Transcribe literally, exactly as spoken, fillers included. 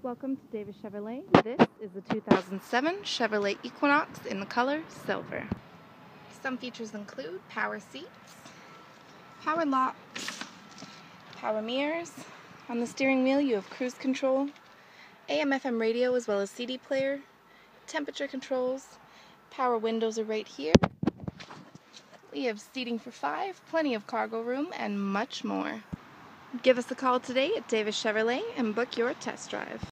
Welcome to Davis Chevrolet. This is the two thousand seven Chevrolet Equinox in the color silver. Some features include power seats, power locks, power mirrors. On the steering wheel you have cruise control, A M F M radio as well as C D player, temperature controls, power windows are right here. We have seating for five, plenty of cargo room, and much more. Give us a call today at Davis Chevrolet and book your test drive.